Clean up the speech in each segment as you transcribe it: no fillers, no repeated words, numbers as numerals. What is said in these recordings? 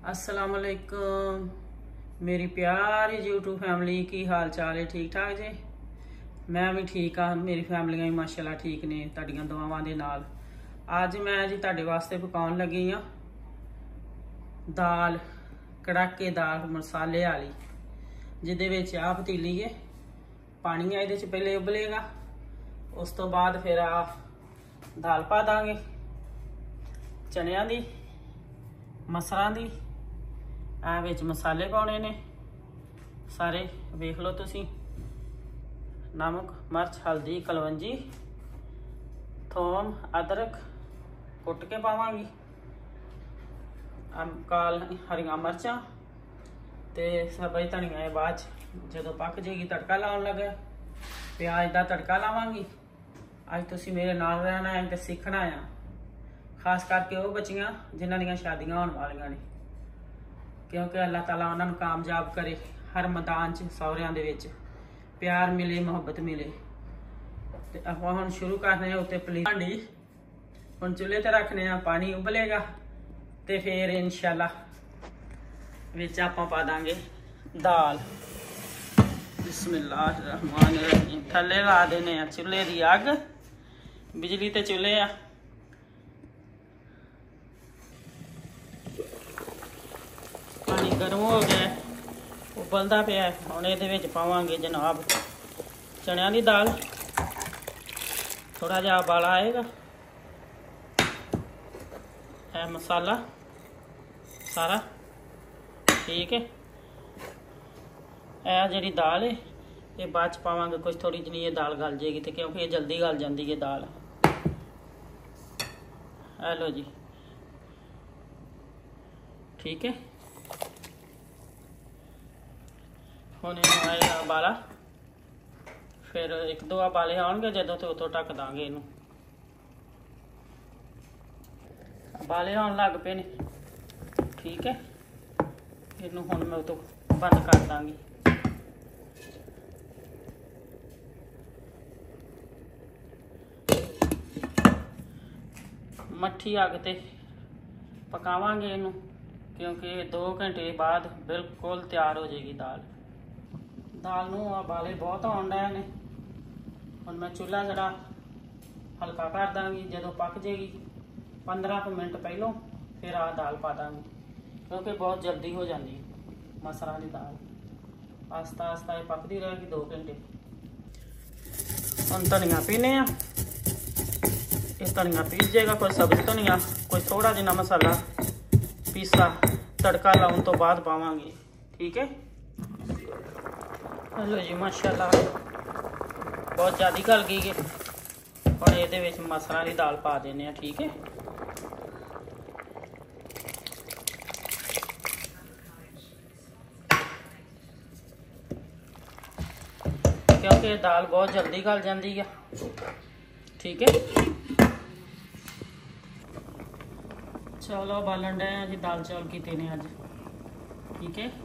अस्सलाम वालेकुम मेरी प्यारी यूट्यूब फैमिली की हाल चाल है। ठीक ठाक जी, मैं भी ठीक हाँ। मेरी फैमिलियां भी माशाल्लाह ठीक ने तुहाडियां दुआवां दे नाल। अज मैं जी तुहाडे वास्ते पकाउण लगी हाँ दाल कड़ाकेदार मसाले वाली, जिहदे विच आ पतीली है पानी है, इहदे च पहले उबलेगा, उस तो बाद फिर आ दाल पा दांगे चनियां दी मसरां दी। आ विच मसाले पाने ने सारे, वेख लो तुसी, नमक मिर्च हल्दी कलवंजी थोम अदरक कुट के पावांगी, काल हरियां मिर्चां ते सब्ज़ धनिया बाद जो पक जाएगी तड़का लाउण लगे प्याज का तड़का लावांगी। अज तुसी मेरे नाल रहना है ते सीखना है, खास करके वो बच्चियां जिन्हां दियां शादियां होने वालियां ने, क्योंकि अल्लाह ताला उन्होंने कामयाब करे, हर मैदान च सौहरियां दे विच प्यार मिले मुहब्बत मिले। ते ਆਪਾਂ ਹੁਣ शुरू करने उत्ते पली भांडी ਹੁਣ चुल्हे ते रखने, पानी उबलेगा ते फिर इंशाल्लाह विच आपां पा दांगे दाल। बिस्मिल्लाहिर्रहमानिर्रहीम। थल्ले ला देने चुल्हे दी अग, बिजली ते चुल्हे आ। पानी गर्म हो गया, उबलता पिया, हुण इहदे विच पावांगे जनाब चनियां दी दाल। थोड़ा जिहा उबाला आएगा, है मसाला सारा ठीक है। यह जिहड़ी दाल है ये बाद च पावांगे, कुछ थोड़ी जिनी ये दाल गल जाएगी, तो क्योंकि ये जल्दी गल जाती है दाल। लो जी ठीक है। हुण इहनूं आएगा उबाला, फिर एक दो उबाले आउणगे जदों तो उतों ढक दांगे इहनूं। उबाले आउण लग पे ने ठीक है, इहनूं हुण मैं उतों बंद कर दांगी। मट्ठी अग ते पकावांगे इहनूं, क्योंकि 2 घंटे बाद बिल्कुल तैयार हो जाएगी दाल। दाल नूं उबाले बहुत आउण डए ने, हुण मैं चूल्हा जरा हल्का कर दांगी, जदों पक जाएगी 15 मिनट पहलों फिर आ दाल पा दांगी, क्योंकि बहुत जल्दी हो जाती मसरां दी दाल। आस्ता आस्ता ये पकती रहेगी 2 घंटे। हुण धनिया पीने आ, ये धनिया पीस जाएगा, कोई सब्ज धनिया, कोई थोड़ा जिना मसाला पीसा तड़का लाउण तो बाद पावांगे ठीक है। हेलो जी माशाल्लाह बहुत ज़्यादा गल गई है। और ये मसरां दी दाल पा देने ठीक है। क्योंकि दाल बहुत जल्दी गल जाती है ठीक है। चलो बालन डे जी, दाल चौल किते ने अज ठीक है।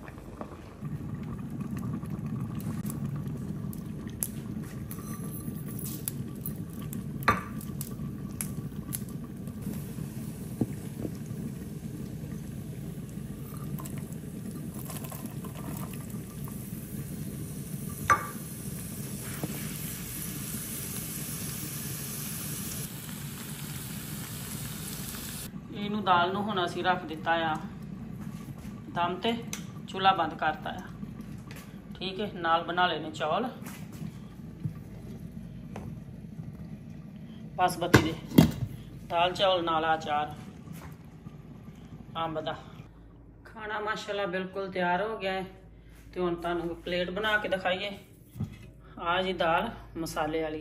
इनू दाल नूं हुण असीं रख दिता आ दम ते, चूल्हा बंद करता है ठीक है। नाल बना लेने चौल बासमती दे, दाल चौल नाल अचार अंब दा। खाना माशाल्लाह बिल्कुल तैयार हो गया है, तो हुण तुहानूं प्लेट बना के दिखाइए। आ जी दाल मसाले वाली,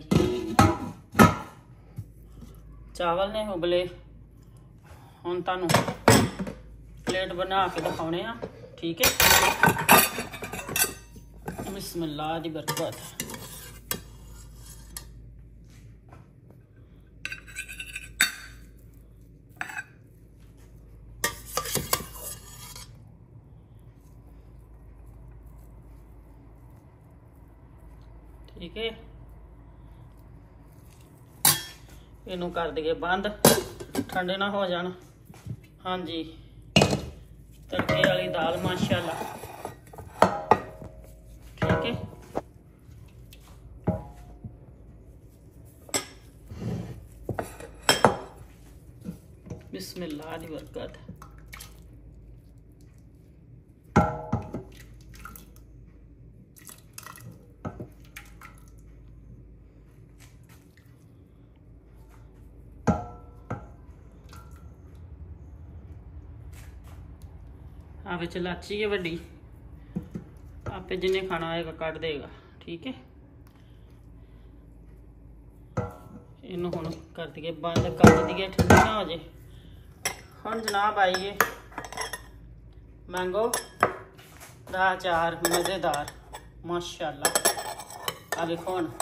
चावल ने उबले, हुण तुहानूं प्लेट बना के दिखाने ठीक है। बिस्मिल्लाह दी बरकत। ठीक है, इनू कर दिए बंद, ठंडे ना हो जान। हाँ जी तड़के वाली दाल माशाल्लाह। ठीक है, बिस्मिल्लाह दी बरकत। हाँ विच इलाची है वड्डी, आपे जिन्हें खाना आएगा कट देगा। ठीक है, इनू हुण कर दिए बंद, कर दिए ठंडी ना हो जाए। हुण जनाब आइए मैंगो दा अचार मज़ेदार माशाल्लाह। आ देखो हुण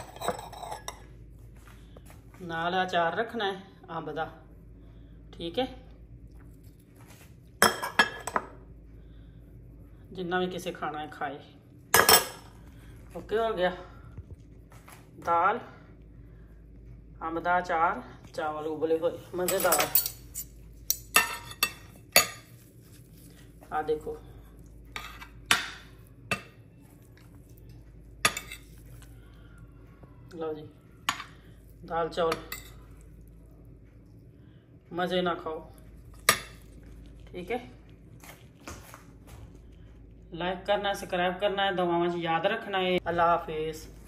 नाल अचार रखना है अंब दा। ठीक है, जिन्ना भी किसी खाना है खाए। ओके हो गया, दाल अंब दा अचार, चावल उबले हुए मज़ेदार। आ देखो लो जी, दाल चावल मज़े ना खाओ। ठीक है, लाइक करना, सब्सक्राइब करना है, दुआवां च याद रखना है। अल्लाह हाफिज़।